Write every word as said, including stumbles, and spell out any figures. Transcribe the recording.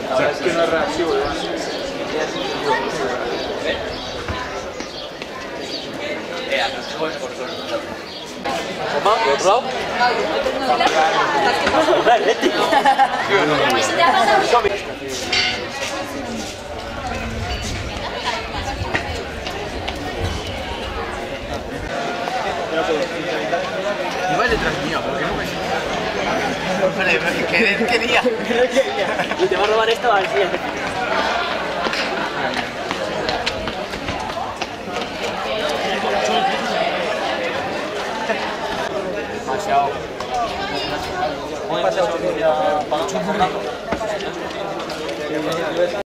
O sea, es que no es reactivo, ¿eh? ¿Toma? ¿De otro lado? Iba detrás mío, ¿por qué no me Hombre, ¿qué quería? Y te va a robar esto al siguiente. Demasiado. ¿Puede pasar un día para un rato?